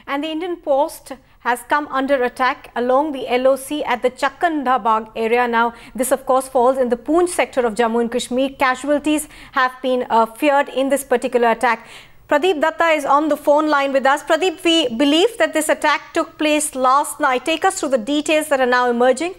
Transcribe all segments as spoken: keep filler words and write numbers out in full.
And the Indian post has come under attack along the L O C at the Chakandabagh area. Now, this of course falls in the Poonch sector of Jammu and Kashmir. Casualties have been uh, feared in this particular attack. Pradeep Datta is on the phone line with us. Pradeep, we believe that this attack took place last night. Take us through the details that are now emerging.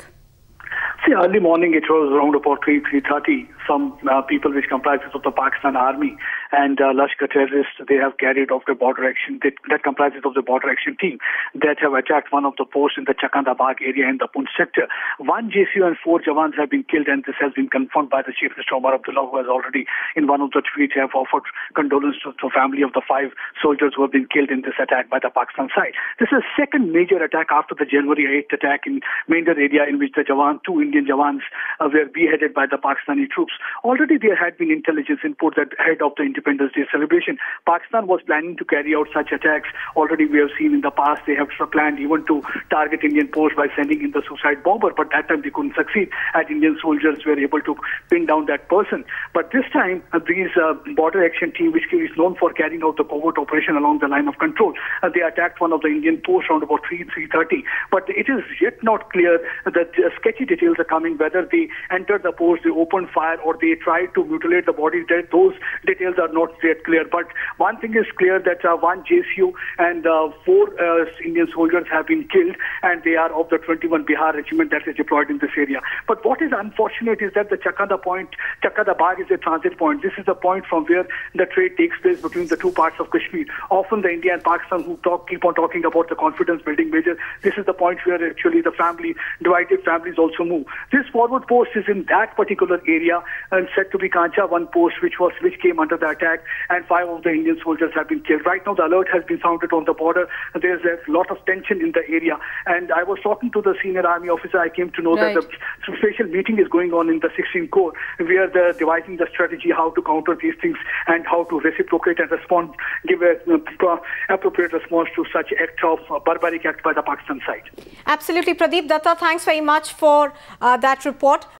See, early morning it was around about three, three thirty. Some uh, people which comprises of the Pakistan Army and uh, Lashkar terrorists, they have carried off the border action, that, that comprises of the border action team that have attacked one of the posts in the Chakandabagh area in the Poonch sector. One J C U and four Jawans have been killed, and this has been confirmed by the Chief Minister Omar Abdullah, who has already in one of the tweets have offered condolence to the family of the five soldiers who have been killed in this attack by the Pakistan side. This is the second major attack after the January eighth attack in Mender area, in which the Jawan, two Indian Jawans uh, were beheaded by the Pakistani troops. Already there had been intelligence input that ahead of the Independence Day celebration, Pakistan was planning to carry out such attacks. Already we have seen in the past they have planned even to target Indian posts by sending in the suicide bomber, but that time they couldn't succeed as Indian soldiers were able to pin down that person. But this time uh, these uh, border action team, which is known for carrying out the covert operation along the line of control, uh, they attacked one of the Indian posts around about three, three thirty. But it is yet not clear that uh, sketchy details are coming, whether they entered the post, they opened fire, or they tried to mutilate the body. Those details are not yet clear. But one thing is clear, that uh, one J C U and uh, four uh, Indian soldiers have been killed, and they are of the twenty-one Bihar regiment that is deployed in this area. But what is unfortunate is that the Chakanda point, Chakandabagh is a transit point. This is the point from where the trade takes place between the two parts of Kashmir. Often the India and Pakistan who talk, keep on talking about the confidence building measure, this is the point where actually the family, divided families also move. This forward post is in that particular area and said to be Kancha one post, which was which came under the attack, and five of the Indian soldiers have been killed. Right now the alert has been sounded on the border. There's a lot of tension in the area, and I was talking to the senior army officer. I came to know right. that the special meeting is going on in the sixteenth Corps, where they're devising the strategy how to counter these things and how to reciprocate and respond, give a uh, appropriate response to such act of uh, barbaric act by the Pakistan side. Absolutely, Pradeep Datta, thanks very much for uh, that report.